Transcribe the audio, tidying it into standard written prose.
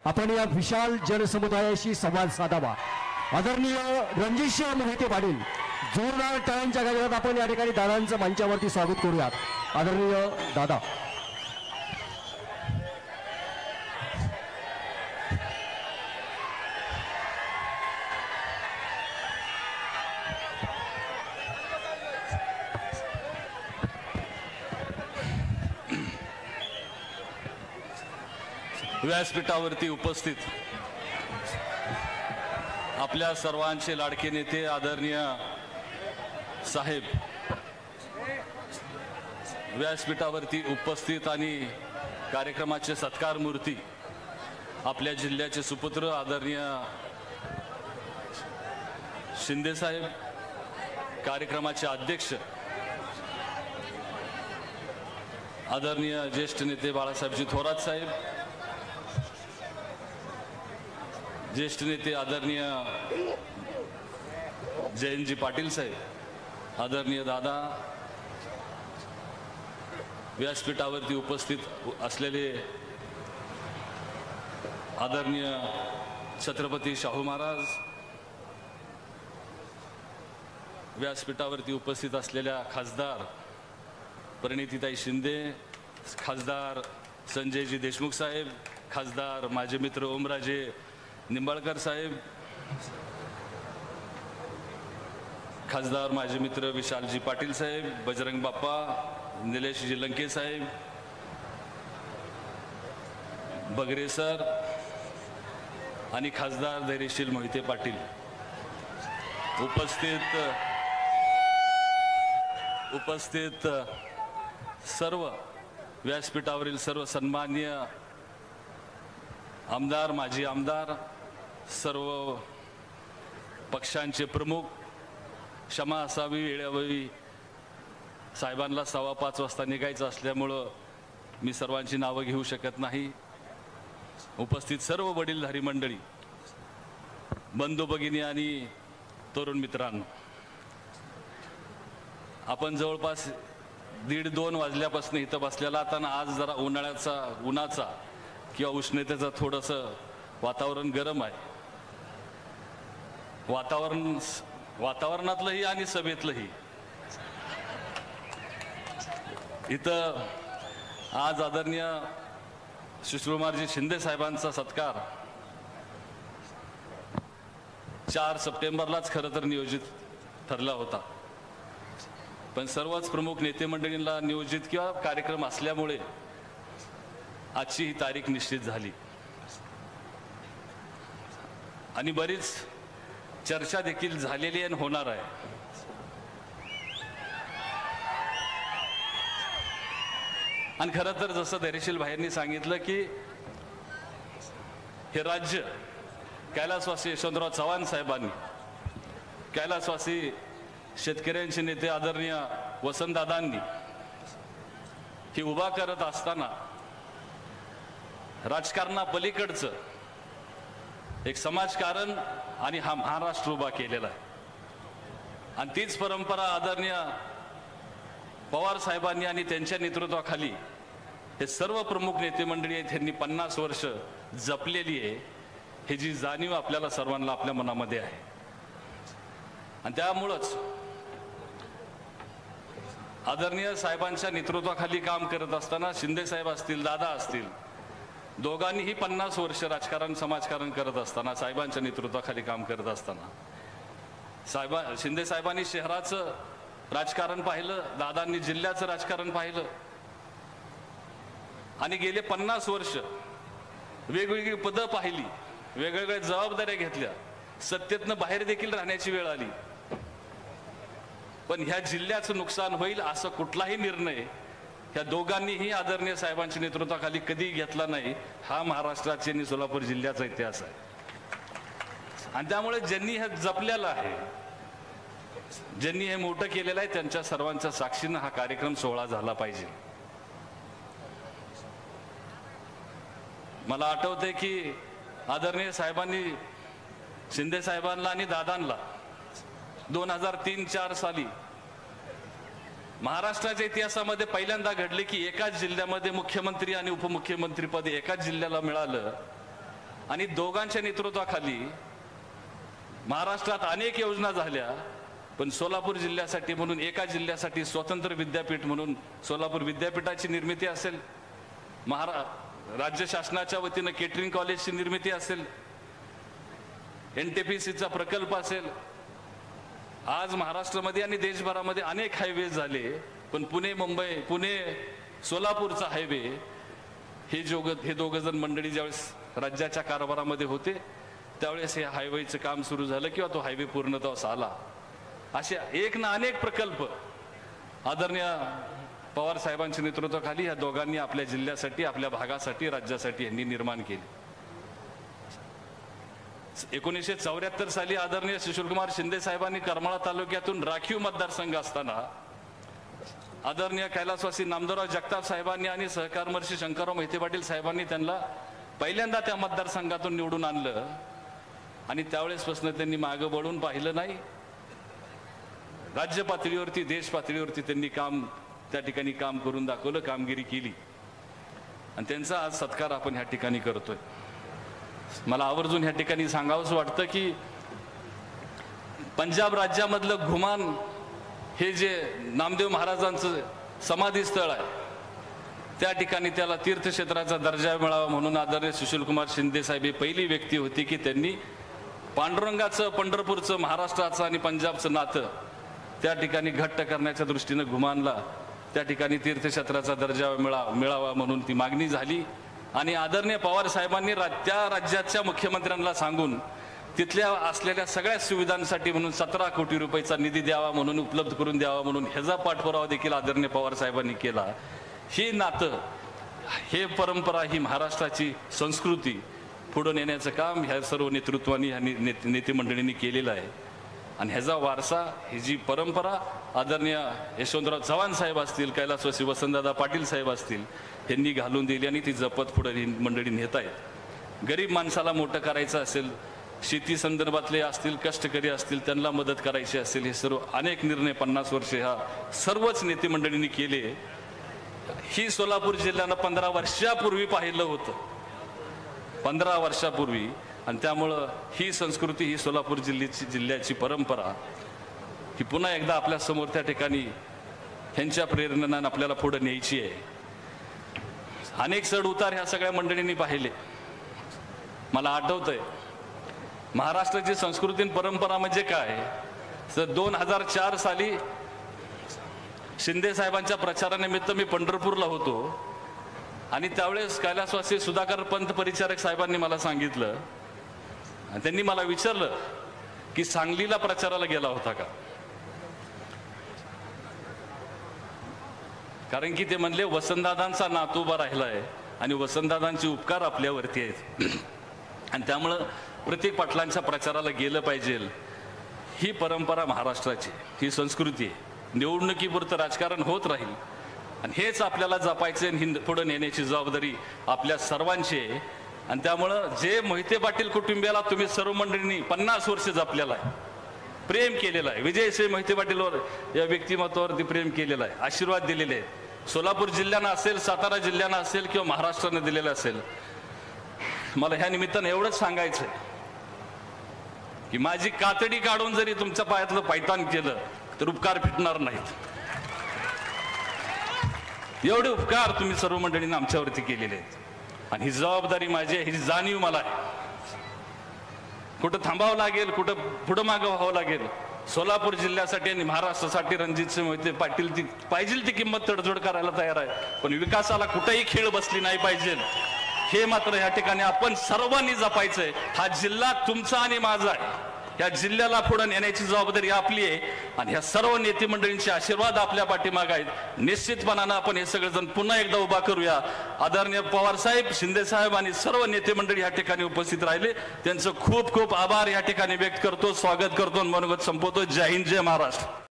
आपण या विशाल जनसमुदायाशी संवाद साधावा। आदरणीय रणजितसिंह मोहिते पाटील, जोरदार टाळ्यांच्या गजरात आपण या ठिकाणी दादांचं मंचावरती स्वागत करूयात। आदरणीय दादा, व्यासपीठावरती उपस्थित आपल्या सर्वांचे लाडके नेते आदरणीय साहेब, व्यासपीठावरती उपस्थित आणि कार्यक्रमाचे सत्कार मूर्ती आपल्या जिल्ह्याचे सुपुत्र आदरणीय शिंदे साहेब, कार्यक्रमाचे अध्यक्ष आदरणीय ज्येष्ठ नेते बाळासाहेबजी थोरात साहेब, ज्येष्ठ नेते आदरणीय जयंतजी पाटील साहेब, आदरणीय दादा, व्यासपीठावरती उपस्थित असलेले आदरणीय छत्रपती शाहू महाराज, व्यासपीठावरती उपस्थित असलेल्या खासदार परिणितीताई शिंदे, खासदार संजयजी देशमुख साहेब, खासदार माझे मित्र ओमराजे निंबाळकर साहेब, खासदार माझे मित्र विशालजी पाटील साहेब, बजरंग बाप्पा, निलेशजी लंके साहेब, बगरे सर आणि खासदार धैर्यशील मोहिते पाटील, उपस्थित सर्व व्यासपीठावरील सर्व सन्माननीय आमदार, माजी आमदार, सर्व पक्षांचे प्रमुख, क्षमा असावी, वेळोवेळी साहेबांना 5:15 वाजता निघायचं असल्यामुळं मी सर्वांची नावं घेऊ शकत नाही। उपस्थित सर्व वडीलधारी मंडळी, बंधू भगिनी आणि तरुण मित्रांनो, आपण जवळपास 1:30-2 वाजल्यापासून इथं बसलेला आता आज जरा उन्हाचा किंवा उष्णतेचं थोडंसं वातावरण गरम आहे। वातावरणातलंही आणि सभेतलंही इथं आज आदरणीय सुशीलकुमारजी शिंदे साहेबांचा सत्कार 4 सप्टेंबरलाच खरं तर नियोजित ठरला होता, पण सर्वच प्रमुख नेते मंडळींना नियोजित किंवा कार्यक्रम असल्यामुळे आजची ही तारीख निश्चित झाली आणि बरीच चर्चा देखील झालेली आणि होणार आहे। आणि खरं तर जसं धैर्यशील भाईंनी सांगितलं की हे राज्य कैलासवासी यशवंतराव चव्हाण साहेबांनी, कैलासवासी शेतकऱ्यांचे नेते आदरणीय वसंतदादांनी हे उभा करत असताना राजकारणापलीकडचं एक समाजकारण आणि हा महाराष्ट्र उभा केलेला आहे। आणि तीच परंपरा आदरणीय पवार साहेबांनी आणि त्यांच्या नेतृत्वाखाली हे सर्व प्रमुख नेते मंडळी आहेत त्यांनी 50 वर्ष जपलेली आहे, हे जी जाणीव आपल्याला सर्वांना आपल्या मनामध्ये आहे। आणि त्यामुळंच आदरणीय साहेबांच्या नेतृत्वाखाली काम करत असताना शिंदे साहेब असतील, दादा असतील, दोघांनीही 50 वर्ष राजकारण समाजकारण करत असताना, साहेबांच्या नेतृत्वाखाली काम करत असताना शिंदे साहेबांनी शहराचं राजकारण पाहिलं, दादांनी जिल्ह्याचं राजकारण पाहिलं आणि गेले 50 वर्ष वेगवेगळी पदं पाहिली, वेगवेगळ्या जबाबदाऱ्या घेतल्या, सत्तेतनं बाहेर देखील राहण्याची वेळ आली, पण ह्या जिल्ह्याचं नुकसान होईल असं कुठलाही निर्णय ह्या दोघांनीही आदरणीय साहेबांच्या नेतृत्वाखाली कधी घेतला नाही। हा महाराष्ट्राचा आणि सोलापूर जिल्ह्याचा इतिहास आहे। आणि त्यामुळे ज्यांनी हे जपलेलं आहे, ज्यांनी हे मोठं केलेलं आहे, त्यांच्या सर्वांच्या साक्षीनं हा कार्यक्रम सोहळा झाला पाहिजे। मला आठवते की आदरणीय साहेबांनी शिंदे साहेबांना आणि दादांना 2003-4 साली महाराष्ट्राच्या इतिहासामध्ये पहिल्यांदा घडले की एकाच जिल्ह्यामध्ये मुख्यमंत्री आणि उपमुख्यमंत्री पद एकाच जिल्ह्याला मिळालं आणि दोघांच्या नेतृत्वाखाली महाराष्ट्रात अनेक योजना झाल्या, पण सोलापूर जिल्ह्यासाठी म्हणून एका जिल्ह्यासाठी स्वतंत्र विद्यापीठ म्हणून सोलापूर विद्यापीठाची निर्मिती असेल, राज्य शासनाच्या वतीनं केटरिंग कॉलेजची निर्मिती असेल, NTPCचा प्रकल्प असेल, आज महाराष्ट्रामध्ये आणि देशभरामध्ये अनेक हायवे झाले, पण पुणे सोलापूरचा हायवे हे दोघं जण मंडळी ज्यावेळेस राज्याच्या कारभारामध्ये होते त्यावेळेस हे हायवेचं काम सुरू झालं किंवा तो हायवे पूर्णत्वास आला. असे एक ना अनेक प्रकल्प आदरणीय पवार साहेबांच्या नेतृत्वाखाली ह्या दोघांनी आपल्या जिल्ह्यासाठी, आपल्या भागासाठी, राज्यासाठी यांनी निर्माण केले. 1974 साली आदरणीय सुशीलकुमार शिंदे साहेबांनी करमाळा तालुक्यातून राखीव मतदारसंघ असताना आदरणीय कैलासवासी नामदेवराव जगताप साहेबांनी आणि सहकारमर्षी शंकरराव मोहिते पाटील साहेबांनी त्यांना पहिल्यांदा त्या मतदारसंघातून निवडून आणलं आणि त्यावेळेसपासून त्यांनी मागं वळून पाहिलं नाही. राज्य पातळीवरती, देश पातळीवरती त्यांनी त्या ठिकाणी काम करून दाखवलं, कामगिरी केली आणि त्यांचा आज सत्कार आपण ह्या ठिकाणी करतोय. मला आवर्जून ह्या ठिकाणी सांगावंसं वाटतं की पंजाब राज्यामधलं घुमान हे जे नामदेव महाराजांचं समाधी स्थळ आहे त्या ठिकाणी त्याला तीर्थक्षेत्राचा दर्जा मिळावा म्हणून आदरणीय सुशीलकुमार शिंदे साहेब ही पहिली व्यक्ती होती की त्यांनी पांडुरंगाचं, पंढरपूरचं, महाराष्ट्राचं आणि पंजाबचं नातं त्या ठिकाणी घट्ट करण्याच्या दृष्टीनं घुमानला त्या ठिकाणी तीर्थक्षेत्राचा दर्जा मिळावा म्हणून ती मागणी झाली आणि आदरणीय पवार साहेबांनी त्या राज्याच्या मुख्यमंत्र्यांना सांगून तिथल्या असलेल्या सगळ्या सुविधांसाठी म्हणून 17 कोटी रुपयाचा निधी द्यावा म्हणून, उपलब्ध करून द्यावा म्हणून ह्याचा पाठपुरावा देखील आदरणीय पवार साहेबांनी केला. ही नातं, हे परंपरा, ही महाराष्ट्राची संस्कृती पुढे नेण्याचं काम ह्या सर्व नेतृत्वानी, ह्या नेते मंडळींनी केलेलं आहे आणि ह्याचा वारसा, ही जी परंपरा आदरणीय यशवंतराव चव्हाण साहेब असतील, कैलासवासी वसंतदादा पाटील साहेब असतील यांनी घालून दिली आणि ती जपत पुढे मंडळी नेत आहेत. गरीब माणसाला मोठं करायचं असेल, शेती संदर्भातले असतील, कष्टकरी असतील, त्यांना मदत करायची असेल, हे सर्व अनेक निर्णय 50 वर्षे ह्या सर्वच नेते मंडळींनी केले. ही सोलापूर जिल्ह्यानं 15 वर्षापूर्वी पाहिलं होतं, 15 वर्षापूर्वी, आणि त्यामुळं ही संस्कृती, ही सोलापूर जिल्ह्याची परंपरा ही पुन्हा एकदा आपल्या समोर त्या ठिकाणी ह्यांच्या प्रेरणेनं आपल्याला पुढे न्यायची आहे. अनेक चढ उतार ह्या सगळ्या मंडळींनी पाहिले. मला आठवतंय महाराष्ट्राची संस्कृती आणि परंपरा म्हणजे काय, तर 2004 साली शिंदे साहेबांच्या प्रचारानिमित्त मी पंढरपूरला होतो आणि त्यावेळेस कैलासवासी सुधाकर पंत परिचारक साहेबांनी मला सांगितलं आणि त्यांनी मला विचारलं की सांगलीला प्रचाराला गेला होता का, कारण की ते म्हणले वसंतदादांचा नातू उभा राहिलाय आणि वसंतदादांचे उपकार आपल्यावरती आहेत आणि त्यामुळं प्रत्येक पाटलांच्या प्रचाराला गेलं पाहिजे. ही परंपरा महाराष्ट्राची, ही संस्कृती आहे. निवडणुकीपुरतं राजकारण होत राहील आणि हेच आपल्याला जपायचे आणि पुढे नेण्याची जबाबदारी आपल्या सर्वांची आहे. आणि त्यामुळं जे मोहिते पाटील कुटुंबियाला तुम्ही सर्व मंडळींनी 50 वर्ष जपलेला आहे, प्रेम केलेलं आहे, विजयसिंह मोहिते पाटीलवर, या व्यक्तिमत्वावरती प्रेम केलेलं आहे, आशीर्वाद दिलेले आहेत, सोलापूर जिल्ह्यानं असेल, सातारा जिल्ह्यानं असेल किंवा महाराष्ट्रानं दिलेलं असेल. मला ह्या निमित्तानं एवढंच सांगायचंय की माझी कातडी काढून जरी तुमच्या पायातलं पायतान केलं तर उपकार फिटणार नाहीत. एवढे उपकार तुम्ही सर्व मंडळींनी आमच्यावरती केलेले आहेत आणि ही जबाबदारी माझी आहे, ही जाणीव मला आहे. कुठं थांबावं लागेल, कुठं पुढं मागं व्हावं लागेल, सोलापूर जिल्ह्यासाठी आणि महाराष्ट्रासाठी रणजितसिंह मोहिते पाटील ती पाहिजे ती किंमत तडजोड करायला तयार आहे, पण विकासाला कुठेही खीळ बसली नाही पाहिजे हे मात्र या ठिकाणी आपण सर्वांनी जपायचंय. हा जिल्हा तुमचा आणि माझा आहे, या जिल्ह्याला पुढे नेण्याची जबाबदारी आपली आहे आणि ह्या सर्व नेते मंडळींचे आशीर्वाद आपल्या पाठीमागे आहेत. निश्चितपणानं आपण हे सगळेजण पुन्हा एकदा उभा करूया. आदरणीय पवार साहेब, शिंदे साहेब आणि सर्व नेते मंडळी या ठिकाणी उपस्थित राहिले, त्यांचं खूप खूप आभार या ठिकाणी व्यक्त करतो, स्वागत करतो, मनोगत संपवतो. जय हिंद, जय महाराष्ट्र.